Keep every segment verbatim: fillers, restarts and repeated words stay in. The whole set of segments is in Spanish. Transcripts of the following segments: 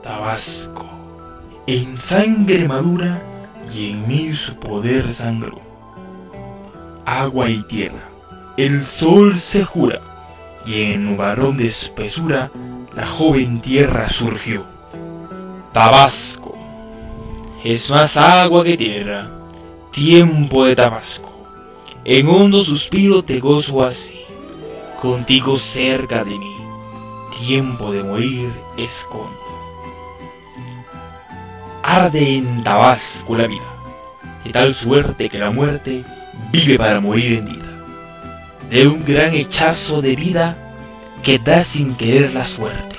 Tabasco, en sangre madura y en mí su poder sangró. Agua y tierra, el sol se jura, y en nubarrón de espesura la joven tierra surgió. Tabasco, es más agua que tierra, tiempo de Tabasco, en hondo suspiro te gozo así, contigo cerca de mí, tiempo de morir escondo. Arde en Tabasco la vida, de tal suerte que la muerte vive para morir en vida, de un gran hechazo de vida que da sin querer la suerte.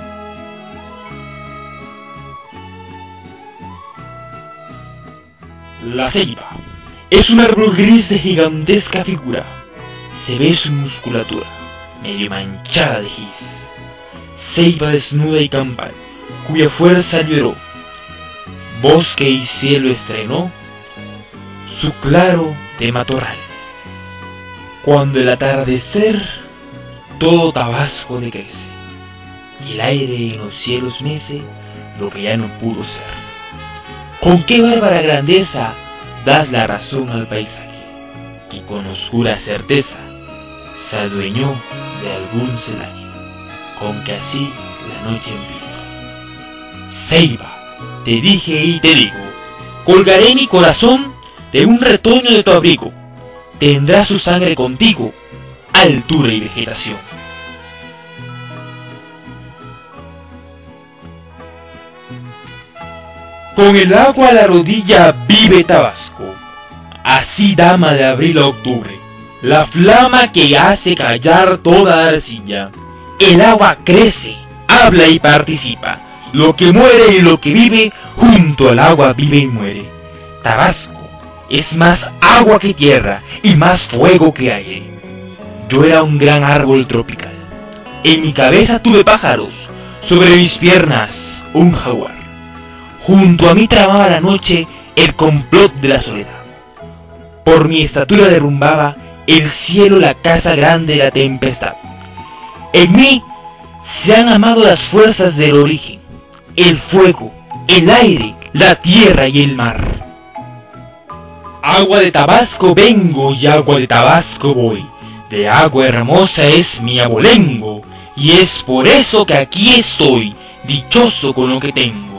La ceiba es un árbol gris de gigantesca figura, se ve su musculatura, medio manchada de gis. Ceiba desnuda y campal, cuya fuerza lloró, bosque y cielo estrenó su claro de matorral. Cuando el atardecer todo Tabasco decrece, y el aire en los cielos mece lo que ya no pudo ser. Con qué bárbara grandeza das la razón al paisaje, que con oscura certeza se adueñó de algún celaje, con que así la noche empieza. Ceiba, te dije y te digo, colgaré mi corazón de un retoño de tu abrigo, tendrá su sangre contigo, altura y vegetación. Con el agua a la rodilla vive Tabasco, así dama de abril a octubre, la flama que hace callar toda arcilla. El agua crece, habla y participa, lo que muere y lo que vive, junto al agua vive y muere. Tabasco es más agua que tierra y más fuego que aire. Yo era un gran árbol tropical, en mi cabeza tuve pájaros, sobre mis piernas un jaguar. Junto a mí tramaba la noche el complot de la soledad. Por mi estatura derrumbaba el cielo la casa grande de la tempestad. En mí se han amado las fuerzas del origen, el fuego, el aire, la tierra y el mar. Agua de Tabasco vengo y agua de Tabasco voy, de agua hermosa es mi abolengo, y es por eso que aquí estoy, dichoso con lo que tengo.